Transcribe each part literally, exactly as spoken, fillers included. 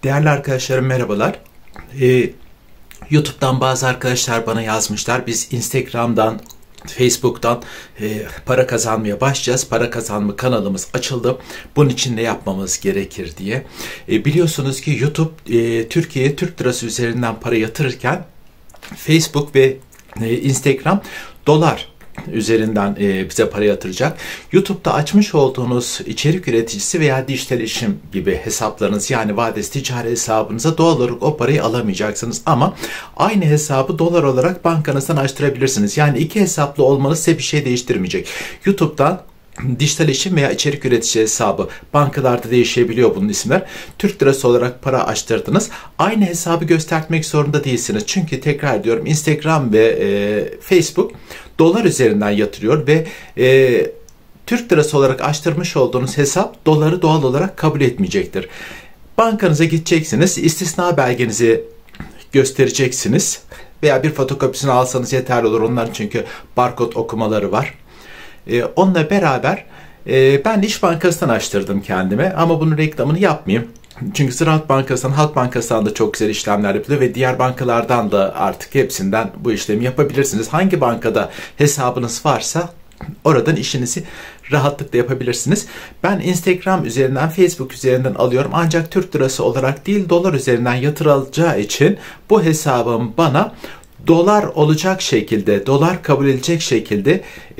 Değerli arkadaşlarım merhabalar. Ee, YouTube'dan bazı arkadaşlar bana yazmışlar. Biz Instagram'dan, Facebook'tan e, para kazanmaya başlayacağız. Para kazanma kanalımız açıldı. Bunun için ne yapmamız gerekir diye. E, biliyorsunuz ki YouTube e, Türkiye'ye Türk lirası üzerinden para yatırırken Facebook ve e, Instagram dolar üzerinden e, bize para yatıracak. YouTube'da açmış olduğunuz içerik üreticisi veya dijital işim gibi hesaplarınız, yani vadesi ticari hesabınıza doğal olarak o parayı alamayacaksınız. Ama aynı hesabı dolar olarak bankanızdan açtırabilirsiniz. Yani iki hesaplı olmanız size bir şey değiştirmeyecek. YouTube'dan dijital işim veya içerik üretici hesabı, bankalarda değişebiliyor bunun isimler. Türk lirası olarak para açtırdınız. Aynı hesabı göstermek zorunda değilsiniz. Çünkü tekrar diyorum, Instagram ve e, Facebook dolar üzerinden yatırıyor ve e, Türk lirası olarak açtırmış olduğunuz hesap doları doğal olarak kabul etmeyecektir. Bankanıza gideceksiniz, istisna belgenizi göstereceksiniz veya bir fotokopisini alsanız yeterli olur. Onların çünkü barkod okumaları var. Ee, onunla beraber e, ben İş Bankası'ndan açtırdım kendime, ama bunun reklamını yapmayayım. Çünkü Ziraat Bankası'ndan, Halk Bankası'ndan da çok güzel işlemler yapılıyor ve diğer bankalardan da artık hepsinden bu işlemi yapabilirsiniz. Hangi bankada hesabınız varsa oradan işinizi rahatlıkla yapabilirsiniz. Ben Instagram üzerinden, Facebook üzerinden alıyorum, ancak Türk lirası olarak değil dolar üzerinden yatırılacağı için bu hesabım bana dolar olacak şekilde, dolar kabul edilecek şekilde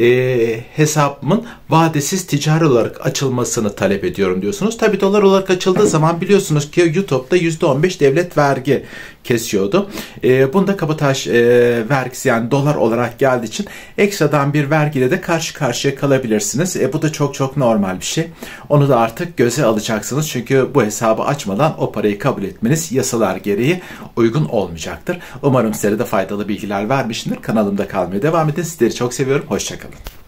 e, hesabımın vadesiz ticari olarak açılmasını talep ediyorum diyorsunuz. Tabi dolar olarak açıldığı zaman biliyorsunuz ki YouTube'da yüzde on beş devlet vergi kesiyordu. E, bunda kabotaj e, vergisi, yani dolar olarak geldiği için ekstradan bir vergiyle de karşı karşıya kalabilirsiniz. E, bu da çok çok normal bir şey. Onu da artık göze alacaksınız. Çünkü bu hesabı açmadan o parayı kabul etmeniz yasalar gereği uygun olmayacaktır. Umarım sizlere de faydalı bilgiler vermişimdir. Kanalımda kalmaya devam edin. Sizleri çok seviyorum. Hoşça kalın.